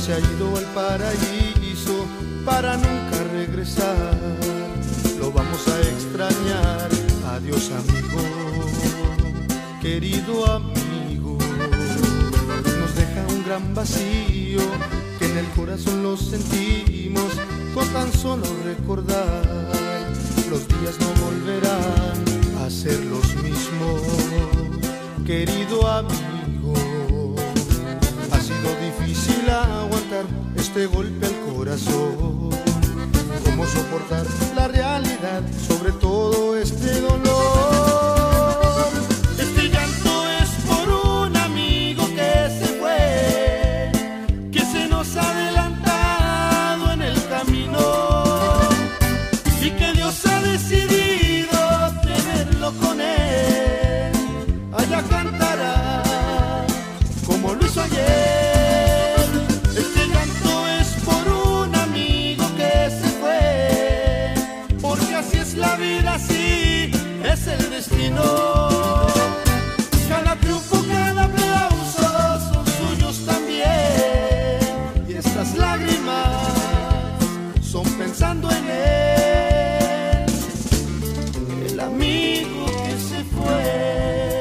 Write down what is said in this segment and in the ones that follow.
se ha ido al paraíso para nunca regresar. Lo vamos a extrañar. Adiós, amigo, querido amigo. Nos deja un gran vacío que en el corazón lo sentimos con tan solo recordar. Los días no volverán a ser los mismos, querido amigo. Ha sido difícil aguantar este golpe al corazón. ¿Cómo soportar la realidad sobre todo este dolor? Este llanto es por un amigo que se fue, que se nos ha adelantado en el camino y que Dios ha decidido tenerlo con él. Allá cantará como lo hizo ayer. Este llanto es por un amigo que se fue, porque así es la vida, así es el destino. Cada triunfo, cada aplauso son suyos también, y estas lágrimas son pensando en él, el amigo que se fue.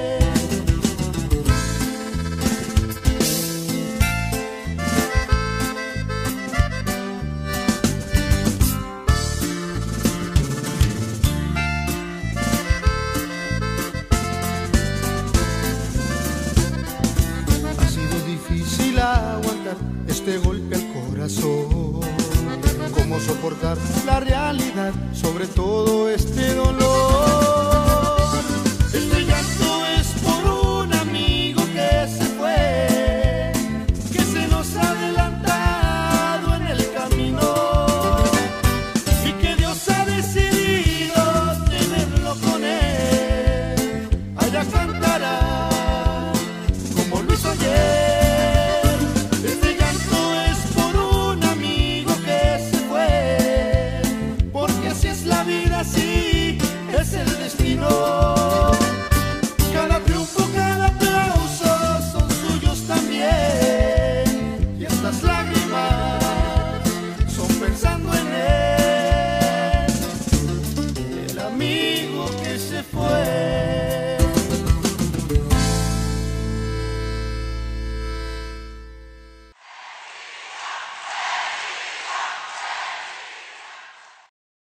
Difícil aguantar este golpe al corazón. ¿Cómo soportar la realidad sobre todo este dolor? Este llanto es por un amigo que se fue, que se nos ha adelantado en el camino y que Dios ha decidido tenerlo con él. Allá cantará como lo hizo ayer. Así es el destino. Cada triunfo, cada aplauso son suyos también, y estas lágrimas son pensando en él, el amigo que se fue.